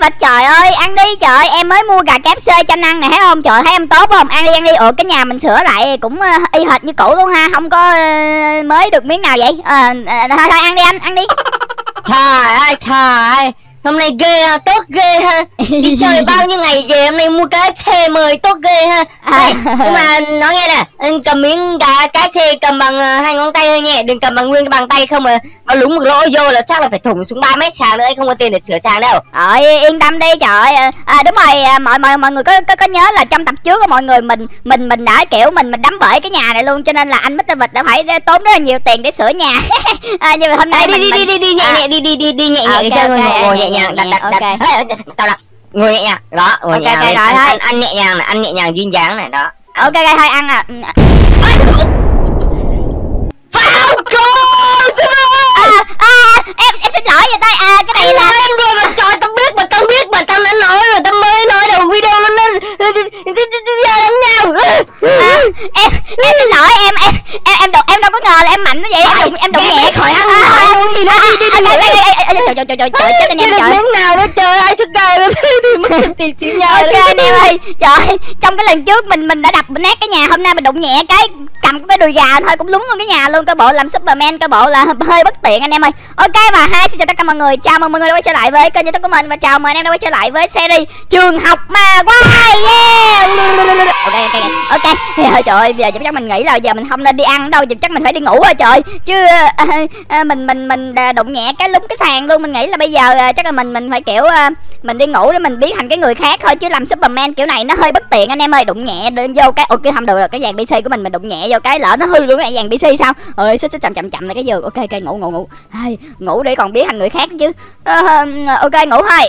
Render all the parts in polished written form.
vịt, trời ơi, ăn đi trời, em mới mua gà KFC cho anh ăn nè, thấy không? Trời, thấy em tốt không? Ăn đi. Ủa, cái nhà mình sửa lại cũng y hệt như cũ luôn ha, không có mới được miếng nào vậy. Thôi ăn đi anh, ăn đi. Trời ơi, hôm nay ghê ha, tốt ghê ha. Đi chơi bao nhiêu ngày về hôm nay mua KFC mời tốt ghê ha. Nhưng mà nói nghe nè, anh cầm miếng gà KFC cầm bằng 2 ngón tay thôi nhé, đừng cầm bằng nguyên cái bàn tay không mà nó lúng một lỗ vô là chắc là phải thủng xuống 3 mét sàn nữa, anh không có tiền để sửa sàn đâu. Yên tâm đi trời. Đúng rồi, mọi người có nhớ là trong tập trước của mọi người mình đã kiểu mình đấm bể cái nhà này luôn, cho nên là anh Mr. Vịt đã phải tốn rất là nhiều tiền để sửa nhà. Nhưng mà hôm nay đi nhẹ ngồi nhẹ nhàng, đặt tao đặt ngồi nhẹ nhàng đó, ngồi nhẹ nhàng, ăn nhẹ nhàng này, ăn nhẹ nhàng duyên dáng này đó. Ok thôi ăn à. Phao trời, em xin lỗi vậy tay. Cái này là em rồi mà trời, tao biết mà tao đã nói rồi, tao mới nói đầu video nó lên giờ lắm nhau. Em xin lỗi, em đâu có ngờ là em mạnh như vậy. Em đụng nhẹ khỏi ăn gì đó. Trời chết anh em trời. Miếng nào đó trời ơi, suốt đời luôn thì mất tiền xỉu nhau. Ok anh em ơi, trời, trong cái lần trước mình đã đập nát cái nhà, hôm nay mình đụng nhẹ cái cầm cái đùi gà thôi cũng lúng luôn cái nhà luôn, coi bộ làm Superman, coi bộ là hơi bất tiện anh em ơi. Ok và xin chào tất cả mọi người, chào mừng mọi người đã quay trở lại với kênh YouTube của mình và chào mừng anh em đã quay trở lại với series Trường Học Ma Quái. Ok. Trời ơi, bây giờ chắc mình nghĩ là giờ mình không nên đi ăn đâu, chắc mình phải đi ngủ rồi trời. Chứ mình đụng nhẹ cái lúng cái sàn luôn, mình nghĩ là bây giờ chắc là mình phải kiểu mình đi ngủ để mình biến thành cái người khác thôi, chứ làm Superman kiểu này nó hơi bất tiện anh em ơi. Đụng nhẹ vô cái không được rồi, cái dàn PC của mình đụng nhẹ vô cái lỡ nó hư luôn cái dàn PC sao. Ơi xích chậm lại cái giường. Ok ngủ. Ngủ để còn biến thành người khác chứ. Ok ngủ thôi.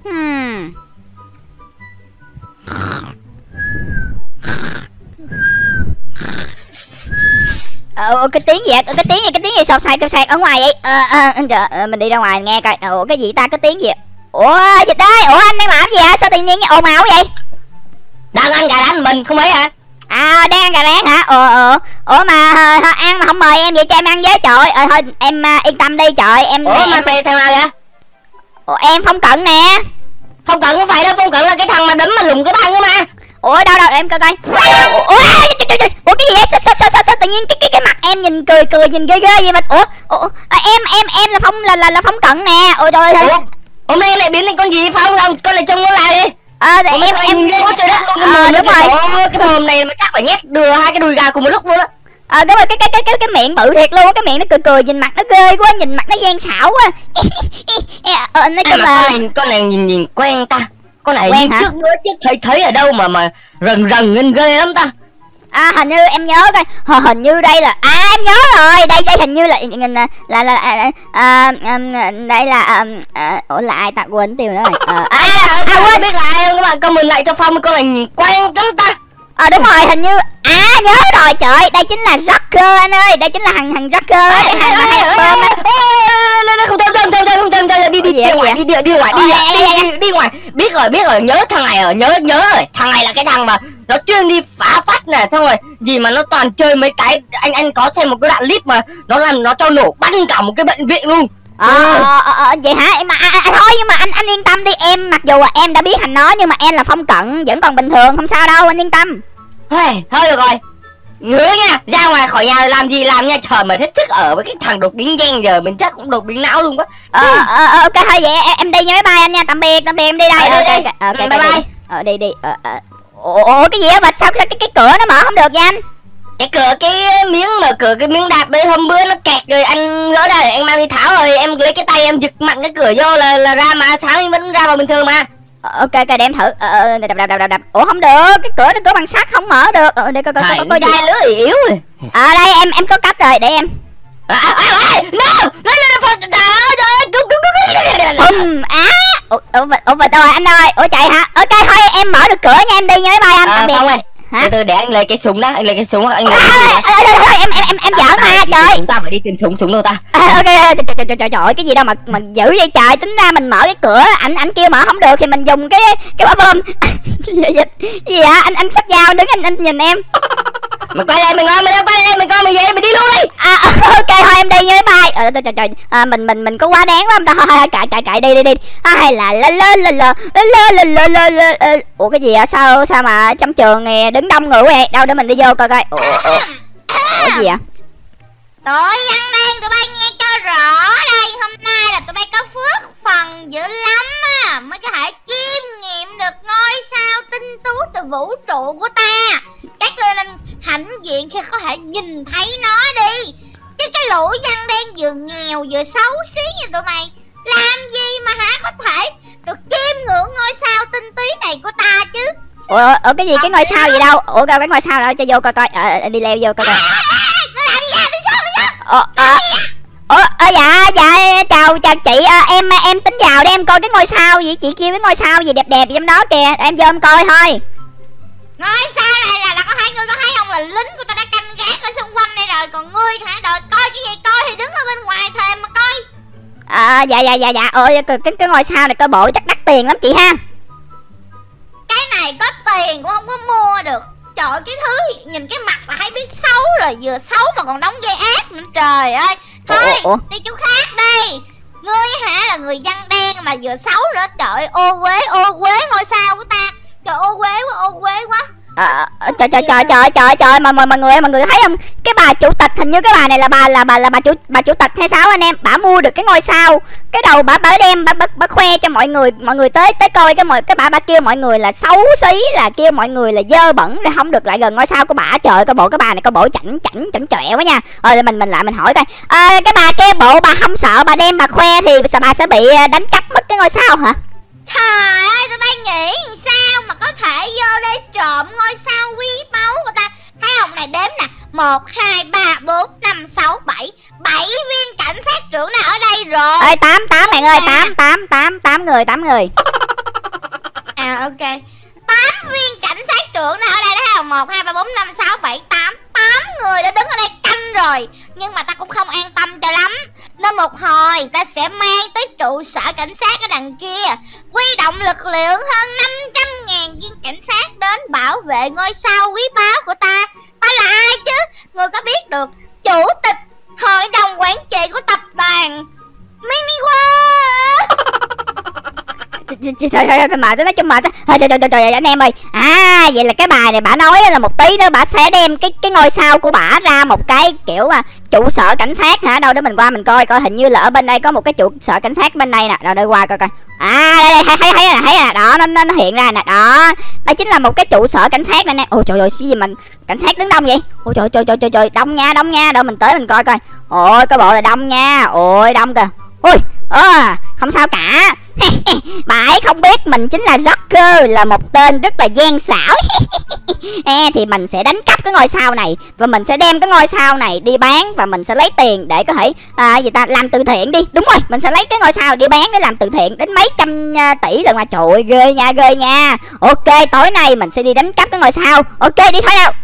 Cái tiếng gì sột soạt ở ngoài vậy? Mình đi ra ngoài nghe coi. Cái gì ta, cái tiếng gì? Ủa Dịch ơi, anh đang làm gì hả? Sao tự nhiên ồn ào vậy? Đang ăn gà rán mình không thấy hả? Đang ăn gà rán hả? Ủa mà ăn mà không mời em vậy cho em ăn với trời. Thôi em yên tâm đi trời em. Ủa mà mày thằng nào vậy? Em Phong Cận nè. Phong Cận không phải đâu, Phong Cận là cái thằng mà đấm mà lùm cái băng đó mà. Ủa đâu em coi. Ủa cái gì vậy? Sao tự nhiên cái mặt em nhìn cười nhìn ghê vậy mà. Em là Phong là Phong Cận nè. Ôi trời ơi. Hôm nay lại biến thành con gì Phong không? Con này trông nó lại đi. Em nhìn ghê quá trời đất luôn. Đúng rồi. Cái mồm này mà chắc phải nhét đưa 2 cái đùi gà cùng một lúc luôn á. Đúng rồi, cái miệng bự thiệt luôn, cái miệng nó cười nhìn mặt nó ghê quá, nhìn mặt nó gian xảo quá. Nói chung là con này nhìn quen ta. Con này quen như hả? trước bữa trước thấy ở đâu mà rần ghê lắm ta. Hình như em nhớ coi, hình như đây là em nhớ rồi, đây hình như là đây là ủa là ai ta, quên tiêu nữa rồi. Quên biết là ai không các bạn, comment lại cho Phong, con này nhìn quen lắm ta. Đúng rồi, hình như nhớ rồi trời, đây chính là Joker anh ơi, đây chính là thằng Joker ấy, thằng mà hay bơm á. Không đi ngoài. Biết rồi, nhớ thằng này rồi, nhớ rồi. Thằng này là cái thằng mà nó chuyên đi phá phách nè, xong rồi gì mà nó toàn chơi mấy cái, anh có xem một cái đoạn clip mà nó cho nổ bắn cả một cái bệnh viện luôn. Vậy hả? Mà thôi nhưng mà anh yên tâm đi, em mặc dù là em đã biết thành nó nhưng mà em là Phong Cận vẫn còn bình thường, không sao đâu, anh yên tâm. Thôi được rồi, ngứa nha, ra ngoài khỏi nhà làm gì làm nha, trời mà hết sức ở với cái thằng đột biến gen, giờ mình chắc cũng đột biến não luôn quá. Ok thôi vậy em đi nha, bye bye anh nha, tạm biệt em đi đây. Ok bye bye. Đi. Ủa cái gì á Bạch, sao cái cửa nó mở không được vậy anh? Cái cửa cái miếng đạp đấy hôm bữa nó kẹt rồi, anh gỡ ra để anh mang đi tháo rồi, em lấy cái tay em giật mạnh cái cửa vô là ra, mà sáng vẫn ra vào bình thường mà. Ok để em thử. Đập. Ủa không được, cái cửa nó cửa bằng sắt không mở được. Để coi gì lưỡi yếu rồi. Đây em có cách rồi, để em. Ủa Vịt ơi anh ơi, ủa chạy hả? Ok thôi em mở được cửa nha, em đi nha, bye bye anh. Không ơi, từ để anh lấy cái súng đó, anh lấy cái súng anh thôi em giỡn mà trời. Chúng ta phải đi tìm súng đâu ta. Ok trời ơi, cái gì đâu mà dữ vậy trời, tính ra mình mở cái cửa, anh kêu mở không được thì mình dùng cái quả bom. Gì hả? Anh xách dao đứng anh nhìn em. Mày quay lại, mày ngon, mày quay lại, mày con mày về mày đi luôn đi. Ok thôi em đi nha, bye bye. trời, mình có quá đáng quá không ta? Thôi cãi đi. Hay là ủa cái gì vậy? Sao mà trong trường này đứng đông người quá vậy? Đâu để mình đi vô coi coi. Ủa gì vậy? Tụi văn đen tụi bay nghe cho rõ đây, hôm nay là tụi bay có phước phần dữ lắm á mới có thể chiêm nghiệm được ngôi sao tinh tú từ vũ trụ của ta. Các ngươi nên hãnh diện khi có thể nhìn thấy nó đi. Chứ cái lũ văn đen vừa nghèo vừa xấu xí như tụi mày làm gì mà có thể được chiêm ngưỡng ngôi sao tinh túy này của ta chứ. Ủa cái gì cái ngôi sao gì đâu? Ủa cái ngôi sao đâu cho vô coi coi. Đi leo vô coi coi. Dạ chào chị, em tính vào để em coi cái ngôi sao gì, chị kêu cái ngôi sao gì đẹp đẹp trong đó kìa, em vô em coi thôi. Ngôi sao này là có phải ngươi có thấy không, là lính của ta đã canh gác ở xung quanh đây rồi, còn ngươi hả đòi coi cái gì coi thì đứng ở bên ngoài thềm mà coi. Dạ cái ngôi sao này coi bộ chắc đắt tiền lắm chị ha. Cái này có tiền cũng không có mua được. Trời ơi, cái thứ nhìn cái mặt là thấy biết xấu rồi, vừa xấu mà còn đóng dây ác nữa, trời ơi. Thôi đi chỗ khác đi. Ngươi hả là người dân đen mà vừa xấu nữa, trời ơi, ô quế ngôi sao của ta. Trời ô quế quá. Trời mà mọi người thấy không, cái bà chủ tịch, hình như cái bà này là bà chủ tịch hay sao anh em, bà mua được cái ngôi sao, cái đầu bà đem bà khoe cho mọi người tới coi bà kêu mọi người là xấu xí, là kêu mọi người là dơ bẩn để không được lại gần ngôi sao của bà. Trời ơi, cái bộ cái bà này coi bộ chảnh chọe quá nha. Mình hỏi coi, cái bà kia bộ bà không sợ bà đem bà khoe thì bà sẽ bị đánh cắp mất cái ngôi sao hả? Trời ơi, tụi bay nghĩ sao mà có thể vô đây trộm ngôi sao quý báu của ta. Thấy không, này đếm nè, 1, 2, 3, 4, 5, 6, 7 viên cảnh sát trưởng đã ở đây rồi. Ê, 8 bạn ơi, 8 người. Ok, 8 viên cảnh sát trưởng đã ở đây, thấy không, 1, 2, 3, 4, 5, 6, 7, 8 người đã đứng ở đây canh rồi. Nhưng mà ta cũng không an tâm cho lắm, nên một hồi ta sẽ mang tới trụ sở cảnh sát ở đằng kia, huy động lực lượng hơn 500.000 viên cảnh sát đến bảo vệ ngôi sao quý báu của ta. Ta là ai chứ? Người có biết được chủ tịch hội đồng quản trị của tập đoàn Miniworld. Trời mệt, nói chung mệt. Trời anh em ơi. Vậy là cái bài này bả nói là một tí nữa bả sẽ đem cái ngôi sao của bả ra một cái kiểu trụ sở cảnh sát hả? Đâu để mình qua mình coi hình như là ở bên đây có một cái trụ sở cảnh sát bên đây nè. Đâu để qua coi. Đây thấy nè, đó nó hiện ra nè. Đó. Đây chính là một cái trụ sở cảnh sát này nè. Ôi trời ơi, cái gì mà cảnh sát đứng đông vậy? Ôi trời, đông nha. Đâu mình tới mình coi. Ôi cái bộ là đông nha. Ôi đông kìa. Ui, không sao cả. Bà ấy không biết mình chính là Joker, là một tên rất là gian xảo. Thì mình sẽ đánh cắp cái ngôi sao này và mình sẽ đem cái ngôi sao này đi bán và mình sẽ lấy tiền để có thể làm từ thiện đi. Đúng rồi, mình sẽ lấy cái ngôi sao đi bán để làm từ thiện đến mấy trăm tỷ lần mà. Trời ơi, ghê nha. Ok, tối nay mình sẽ đi đánh cắp cái ngôi sao. Ok, đi thôi nào.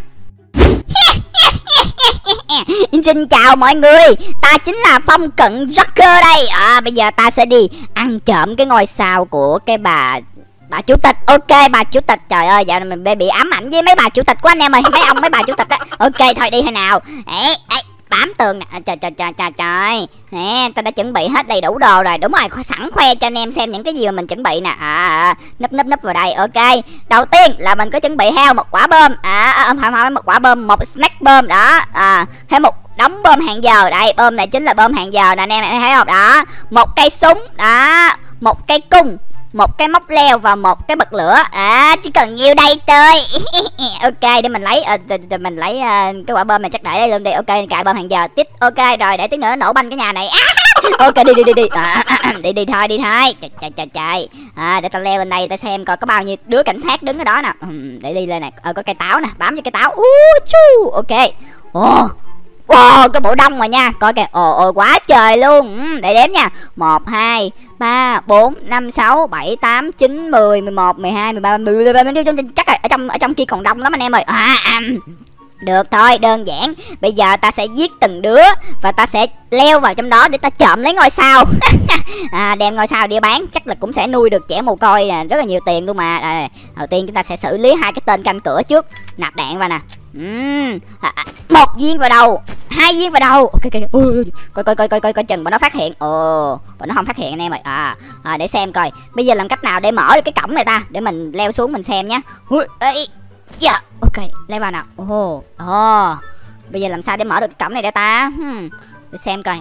Xin chào mọi người, ta chính là Phong Cận Joker đây. Bây giờ ta sẽ đi ăn trộm cái ngôi sao của cái bà chủ tịch. Ok, bà chủ tịch. Trời ơi, giờ mình bị ám ảnh với mấy bà chủ tịch của anh em ơi, mấy bà chủ tịch đó. Ok, thôi đi thôi nào. Bám tường nè. Trời nè, ta đã chuẩn bị hết đầy đủ đồ rồi. Đúng rồi, sẵn khoe cho anh em xem những cái gì mà mình chuẩn bị nè. Núp vào đây. Ok, đầu tiên là mình có chuẩn bị heo một quả bom. Phải một quả bom, một snack bom đó. Thêm một đống bom hẹn giờ. Đây, bom này chính là bom hẹn giờ nè anh em thấy không? Đó, một cây súng đó, một cây cung, một cái móc leo và một cái bật lửa. Chỉ cần nhiêu đây thôi. Ok, để mình lấy cái quả bom này chắc để đây luôn đi. Ok, cài bom hàng giờ tiếp. Ok rồi, để tí nữa nổ banh cái nhà này. Ok, đi. Đi thôi. Trời. Để ta leo lên đây ta xem coi có bao nhiêu đứa cảnh sát đứng ở đó nè. Để đi lên này. Có cây táo nè, bám vô cây táo. Ok. Wow, cái bộ đông rồi nha. Coi kìa. Quá trời luôn. Để đếm nha. 1, 2, 3, 4, 5, 6, 7, 8, 9, 10, 11, 12, 13, 13. Chắc là ở trong kia còn đông lắm anh em ơi. Được thôi, đơn giản. Bây giờ ta sẽ giết từng đứa và ta sẽ leo vào trong đó để ta trộm lấy ngôi sao. Đem ngôi sao đi bán chắc là cũng sẽ nuôi được trẻ mồ côi rất là nhiều tiền luôn mà. Đầu tiên chúng ta sẽ xử lý hai cái tên canh cửa trước. Nạp đạn vào nè. Một viên vào đầu, 2 viên vào đầu. Ok, coi chừng bọn nó phát hiện. Bọn nó không phát hiện anh em ơi. Để xem coi bây giờ làm cách nào để mở được cái cổng này ta, để mình leo xuống mình xem nhé. Ok, leo vào nào. Bây giờ làm sao để mở được cái cổng này để ta? Để xem coi.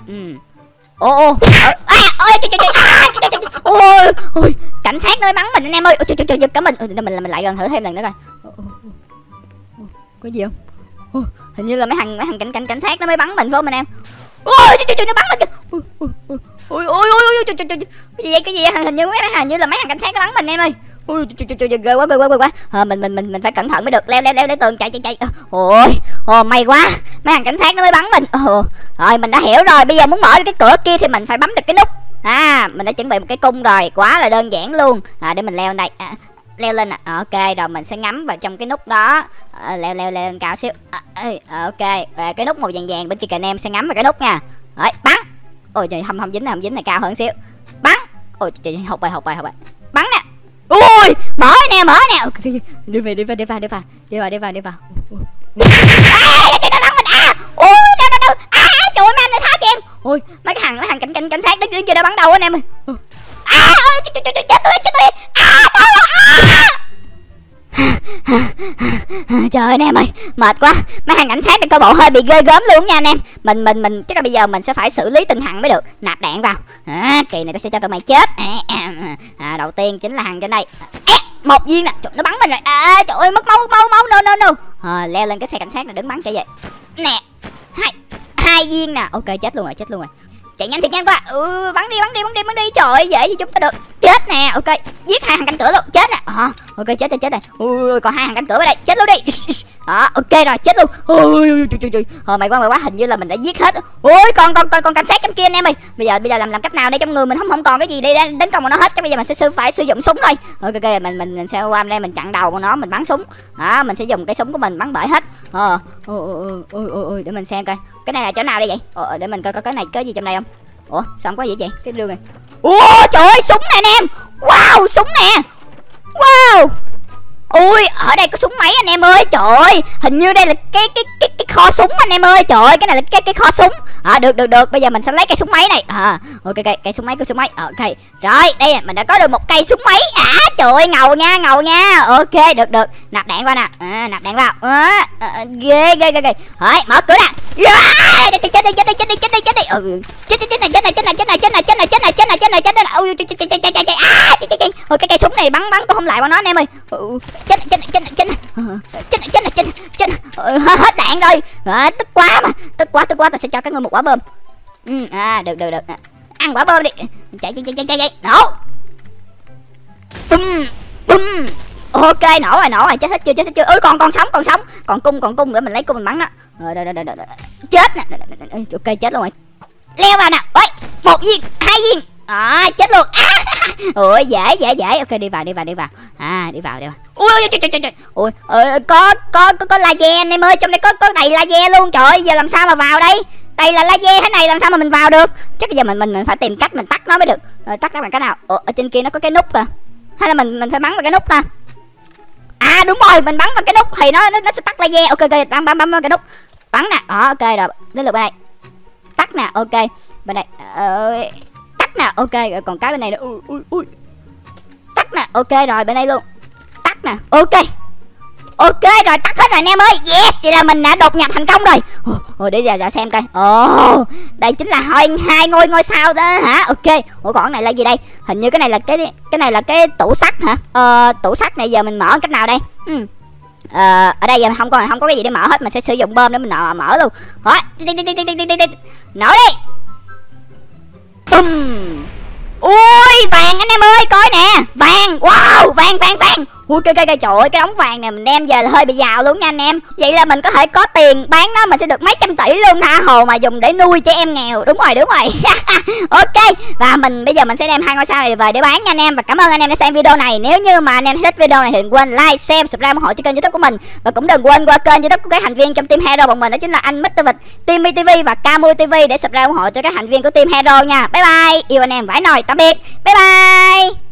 Ôi, cảnh sát nó bắn mình anh em ơi. Trời, giật cả mình. Mình lại gần thử thêm lần nữa coi. Có gì không? Hình như là mấy thằng cảnh sát nó mới bắn mình phải không anh em? Trời, nó bắn mình kìa. Trời, cái gì hình như là mấy thằng cảnh sát nó bắn mình em ơi. Trời, ghê quá. Mình phải cẩn thận mới được. Leo tường chạy. May quá, mấy thằng cảnh sát nó mới bắn mình. Rồi mình đã hiểu rồi, bây giờ muốn mở cái cửa kia thì mình phải bấm được cái nút. Mình đã chuẩn bị một cái cung rồi, quá là đơn giản luôn. Để mình leo lên đây. Leo lên ok, rồi mình sẽ ngắm vào trong cái nút đó. Leo lên cao xíu. Ok, cái nút màu vàng bên kia kìa anh em, sẽ ngắm vào cái nút nha. Rồi bắn. Ôi trời, không dính này cao hơn xíu. Bắn. Ôi trời, hụt rồi. Bắn nè. Ui, mở nè. Đi vào. Nó bắn mình. Ui, đâu. Trời ơi, mấy anh này tha cho em. Ôi, mấy thằng cảnh sát đứng kia đã bắn đầu anh em ơi. Trời, chết tôi. Trời ơi anh em ơi, mệt quá. Mấy thằng cảnh sát này coi bộ hơi bị ghê gớm luôn nha anh em. Mình chắc là bây giờ mình sẽ phải xử lý từng thằng mới được. Nạp đạn vào. Kỳ này ta sẽ cho tụi mày chết. Đầu tiên chính là thằng trên đây. Một viên nè, nó bắn mình rồi. Trời ơi, mất máu. No. Leo lên cái xe cảnh sát này đứng bắn trở về. Nè. Hai viên nè. Ok, chết luôn rồi. Chạy nhanh thiệt nhanh quá. Bắn đi. Trời ơi, dễ gì chúng ta được. Chết nè. Ok, giết 2 thằng canh cửa luôn. Chết nè. Ok, chết này. Còn 2 thằng canh cửa ở đây. Chết luôn đi. Ok rồi, chết luôn. Trời. Mày quá, hình như là mình đã giết hết. Còn cảnh sát trong kia anh em ơi. Bây giờ làm cách nào đây, trong người mình không còn cái gì để đánh công của nó hết. Chắc bây giờ mình sẽ phải sử dụng súng thôi. Ok, mình sẽ qua đây mình chặn đầu của nó, mình bắn súng. Mình sẽ dùng cái súng của mình bắn bể hết. Để mình xem coi. Cái này là chỗ nào đây vậy? Để mình coi cái này có gì trong đây không? Sao không có gì vậy? Cái đường này. Trời ơi, súng nè anh em. Wow, súng nè. Wow. Ui, ở đây có súng máy anh em ơi. Trời ơi, hình như đây là cái kho súng anh em ơi. Trời ơi, cái này là cái kho súng. Được. Bây giờ mình sẽ lấy cây súng máy này. Ok, cây súng máy. Ok. Rồi, đây mình đã có được một cây súng máy. Trời ơi, ngầu nha. Ok, được. Nạp đạn vào nè. Nạp đạn vào. Ghê. Rồi, mở cửa nè. Chết đi. Ôi, cái cây súng này bắn cũng không lại bọn nó anh em ơi. Chết. Hết đạn rồi. Tức quá. Ta sẽ cho các ngươi một quả bom. Được. Ăn quả bom đi. Chạy. Nổ. Bum. Ok, nổ rồi. Chết hết chưa? Còn sống. Còn cung để mình lấy cung mình bắn đó. Rồi. Chết nè. Ok, chết luôn rồi. Leo vào nè. Ôi, 1 viên, 2 viên. Chết luôn. Ôi, dễ. Ok, đi vào. Đi vào. Ui, trời. Ui, có laser anh em ơi, trong đây có đầy laser luôn. Trời ơi, giờ làm sao mà vào đây? Đây là laser thế này làm sao mà mình vào được? Chắc bây giờ mình phải tìm cách mình tắt nó mới được. Tắt nó bằng cái nào? Ở trên kia nó có cái nút kìa. Hay là mình phải bắn vào cái nút ta? Đúng rồi, mình bắn vào cái nút thì nó sẽ tắt laser. Ok, bắn vào cái nút. Bắn nè. Ok rồi, đến lượt bên này. Tắt nè, ok. Bên này tắt nè, ok. Rồi còn cái bên này nữa. Ui. Tắt nè, ok rồi, bên đây luôn. Tắt nè, ok rồi, tắt hết rồi anh em ơi. Yes, vậy là mình đã đột nhập thành công rồi. Để giờ xem coi. Đây chính là 2 ngôi sao đó hả? Ok. Còn cái này là gì đây? Hình như cái này là cái tủ sắt hả? Tủ sắt này giờ mình mở cách nào đây? Ở đây giờ không có cái gì để mở hết, mình sẽ sử dụng bơm để mình mở luôn. Rồi, nổ đi. Ui, vàng anh em ơi, coi nè. Vàng, wow, vàng. Ui, trời ơi, cái đống vàng này mình đem về là hơi bị giàu luôn nha anh em. Vậy là mình có thể có tiền bán nó, mình sẽ được mấy trăm tỷ luôn, tha hồ mà dùng để nuôi trẻ em nghèo. Đúng rồi. Ok, và bây giờ mình sẽ đem 2 ngôi sao này về để bán nha anh em. Và cảm ơn anh em đã xem video này. Nếu như mà anh em thích video này thì đừng quên like, share, subscribe, ủng hộ cho kênh YouTube của mình. Và cũng đừng quên qua kênh YouTube của các thành viên trong team Hero bọn mình, đó chính là anh Mr. Vịt, Team TV và Camui TV để subscribe ủng hộ cho các thành viên của team Hero nha. Bye bye, yêu anh em vãi nồi, tạm biệt. Bye bye.